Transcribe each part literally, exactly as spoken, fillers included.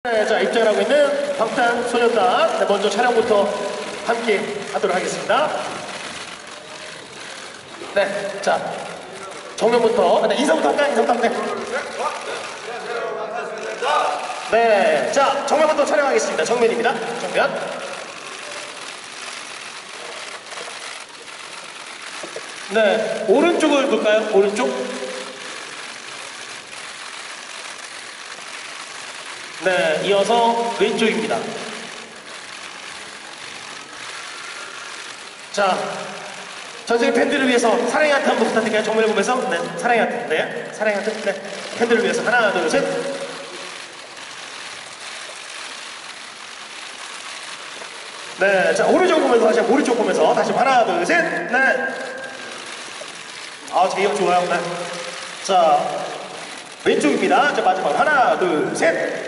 네, 자, 입장을 하고 있는 방탄소년단. 네, 먼저 촬영부터 함께 하도록 하겠습니다. 네, 자, 정면부터. 네, 인사부터 할까요? 인사부터 할까요? 네, 자, 정면부터 촬영하겠습니다. 정면입니다. 정면. 네, 오른쪽을 볼까요? 오른쪽. 네, 이어서 왼쪽입니다. 자, 전세계 팬들을 위해서 사랑의 하트 한번 부탁드릴까요? 정면을 보면서. 네, 사랑의 하트. 네, 사랑의 하트. 네, 팬들을 위해서 하나, 둘, 셋. 네, 자, 오른쪽 보면서 다시 한번 오른쪽 보면서 다시 한번 하나, 둘, 셋. 네. 아, 제이형 좋아요. 네. 자, 왼쪽입니다. 자, 마지막 하나, 둘, 셋.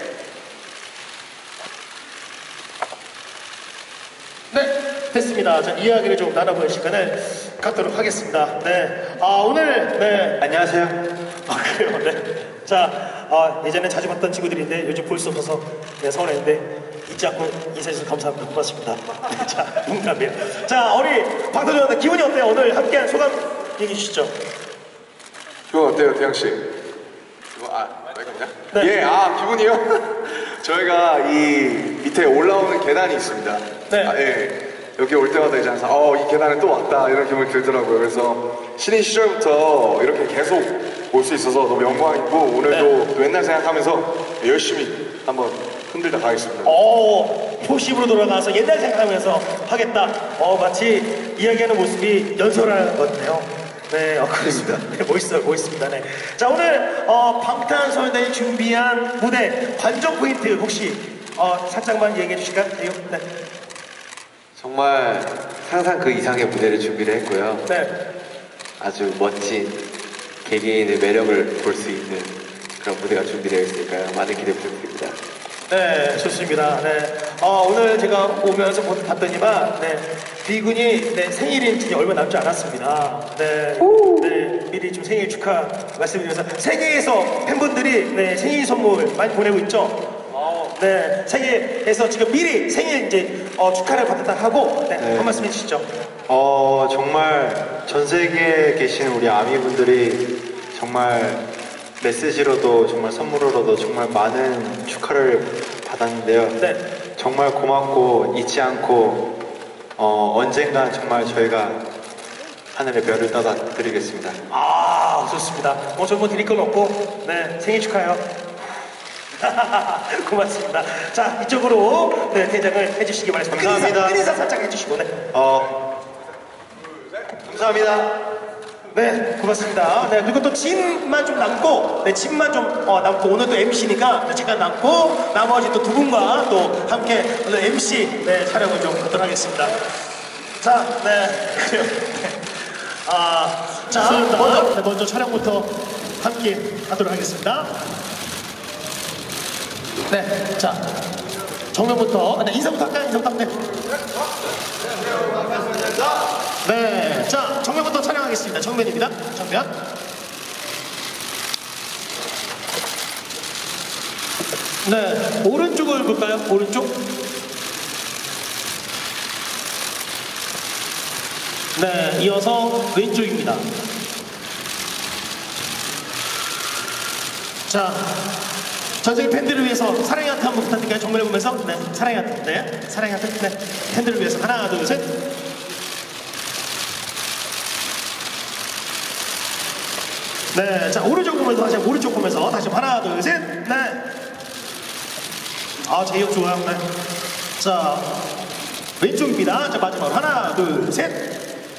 네, 됐습니다. 자, 이야기를 좀 나눠볼 시간을 갖도록 하겠습니다. 네, 아, 오늘, 네. 안녕하세요. 아, 그래요, 네. 자, 아, 예전에 자주 봤던 친구들인데 요즘 볼 수 없어서 네, 서운했는데 잊지 않고 인사해주셔서 감사합니다. 고맙습니다. 네, 자, 농담이에요. 자, 우리 방탄소년단 기분이 어때요? 오늘 함께한 소감 얘기해 주시죠. 기분 어때요, 태영씨? 이거, 아, 마이크 없냐? 네. 예, 아, 기분이요? 저희가 이 밑에 올라오는 계단이 있습니다. 네. 아, 예. 여기 올 때마다 이제 항상, 어, 이 계단에 또 왔다, 이런 기분이 들더라고요. 그래서 신인 시절부터 이렇게 계속 올 수 있어서 너무 영광이고, 오늘도 네. 또 옛날 생각하면서 열심히 한번 흔들다 가겠습니다. 어, 초심으로 돌아가서 옛날 생각하면서 하겠다. 어, 마치 이야기하는 모습이 연설하는 것 같네요. 네, 어, 그렇습니다. 네, 멋있어요, 멋있습니다. 네. 자, 오늘 어, 방탄소년단이 준비한 무대 관전 포인트 혹시 어, 살짝만 얘기해 주실까요? 네. 정말 상상 그 이상의 무대를 준비를 했고요. 네. 아주 멋진 개개인의 매력을 볼 수 있는 그런 무대가 준비되어 있으니까요. 많은 기대 부탁드립니다. 네, 좋습니다. 네. 어, 오늘 제가 오면서 모두 봤더니만, 네, 비군이 네, 생일이 이제 얼마 남지 않았습니다. 네, 네, 미리 좀 생일 축하 말씀드리면서 세계에서 팬분들이 네, 생일 선물 많이 보내고 있죠. 네, 세계에서 지금 미리 생일 이제 어, 축하를 받았다 하고 네, 네. 한 말씀 해주시죠. 어, 정말 전 세계에 계신 우리 아미분들이 정말 메시지로도 정말 선물로도 정말 많은 축하를 받았는데요. 네. 정말 고맙고 잊지 않고 어, 언젠간 정말 저희가 하늘의 별을 따다 드리겠습니다. 아, 좋습니다. 뭐 저뭐 드릴 건 없고, 네, 생일 축하해요. 고맙습니다. 자, 이쪽으로 네, 대장을 해주시기 바랍니다. 감사합니다. 끝 인사 살짝 해주시고, 네. 어, 감사합니다. 네, 고맙습니다. 네, 그리고 또 짐만 좀 남고, 네, 짐만 좀 어, 남고, 오늘 또 엠시니까 잠깐 남고, 나머지 또 두 분과 또 함께 오늘 엠시 네, 촬영을 좀 하도록 하겠습니다. 자, 네, 그래요. 네. 아, 자, 먼저, 네, 먼저 촬영부터 함께 하도록 하겠습니다. 네, 자, 정면부터, 네, 인사부터 할까요? 인사부터 할까요? 네, 자, 정면부터 촬영하겠습니다. 정면입니다. 정면. 네, 오른쪽을 볼까요? 오른쪽. 네, 이어서 왼쪽입니다. 자, 전세계 팬들을 위해서 사랑의 하트 한번 부탁드릴까요? 정면을 보면서. 네, 사랑의 하트. 네, 사랑의 하트. 네, 팬들을 위해서 하나, 둘, 셋. 네, 자, 오른쪽 보면서 다시 한번 오른쪽 보면서 다시 한번 하나, 둘, 셋. 네. 아, 제이형 좋아요. 네. 자, 왼쪽입니다. 자, 마지막으로 하나, 둘, 셋.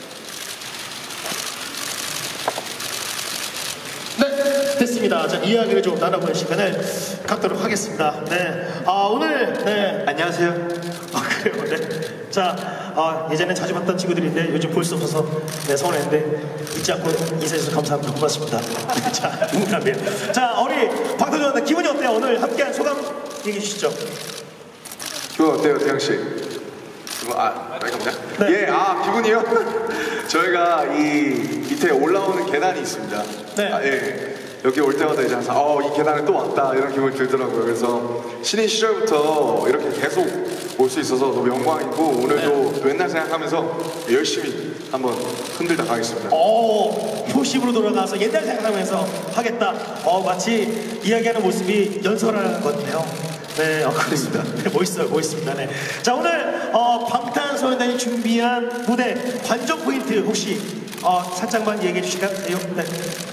네, 됐습니다. 자, 이야기를 좀 나눠볼 시간을 갖도록 하겠습니다. 네, 아, 오늘, 네. 안녕하세요. 아, 그래요, 네. 자, 아, 예전에 자주 봤던 친구들인데 요즘 볼 수 없어서 네, 서운했는데 잊지 않고 인사해주셔서 감사합니다. 고맙습니다. 네, 자, 농담이에요. 자, 우리 방탄소년단 기분이 어때요? 오늘 함께한 소감 얘기해 주시죠. 기분 어때요, 태영씨? 이거, 아, 마이크 없냐? 네. 예, 아, 기분이요? 저희가 이 밑에 올라오는 계단이 있습니다. 네. 아, 예. 여기 올 때마다 이제 항상 어, 이 계단에 또 왔다 이런 기분이 들더라고요. 그래서 신인 시절부터 이렇게 계속 올 수 있어서 너무 영광이고 오늘도 또 옛날 생각하면서 열심히 한번 흔들다 가겠습니다. 어, 표심으로 돌아가서 옛날 생각하면서 하겠다. 어, 마치 이야기하는 모습이 연설하는 것 같네요. 네, 어, 그렇습니다. 네, 멋있어요, 멋있습니다. 네. 자, 오늘 어, 방탄소년단이 준비한 무대 관전 포인트 혹시 어, 살짝만 얘기해 주실까요? 네.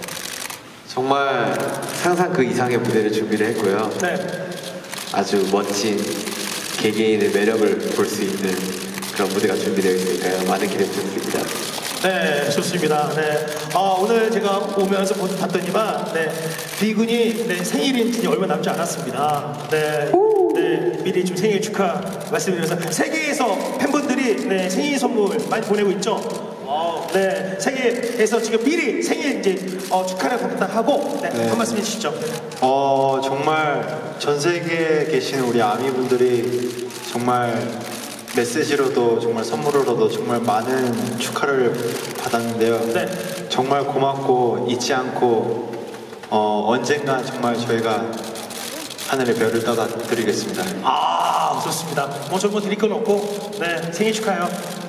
정말 상상 그 이상의 무대를 준비를 했고요. 네. 아주 멋진 개개인의 매력을 볼 수 있는 그런 무대가 준비되어 있으니까요. 많은 기대 부탁드립니다. 네, 좋습니다. 네. 어, 오늘 제가 오면서 모두 봤더니만, 네. 비군이 네, 생일인 지 얼마 남지 않았습니다. 네. 네. 미리 좀 생일 축하 말씀드려서 세계에서 팬분들이 네, 생일 선물 많이 보내고 있죠. 어, 네. 세계에서 지금 미리 생일 이제 어, 축하를 부탁하고 네, 네. 한 말씀 해주시죠. 어 정말 전 세계에 계신 우리 아미분들이 정말 메시지로도 정말 선물로도 정말 많은 축하를 받았는데요. 네. 정말 고맙고 잊지 않고 어, 언젠가 정말 저희가 하늘의 별을 따다 드리겠습니다. 아, 좋습니다. 뭐 저뭐 드릴 건 없고, 네, 생일 축하해요.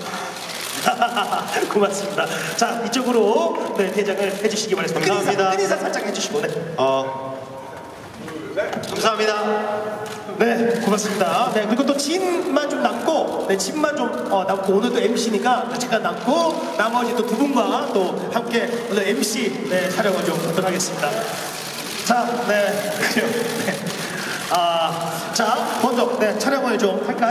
고맙습니다. 자, 이쪽으로 네, 대장을 해주시기 바랍니다. 감사합니다. 끈인사, 끈인사 살짝 해주시고, 네. 어 감사합니다. 네, 고맙습니다. 네, 그리고 또 진만 좀 남고, 네, 진만 좀 어, 남고, 오늘 또 엠시니까 잠깐 남고, 나머지 또 두 분과 또 함께 오늘 엠시 네, 촬영을 좀 하도록 하겠습니다. 자, 네, 그래요. 네. 아, 자, 먼저 네, 촬영을 좀 할까요?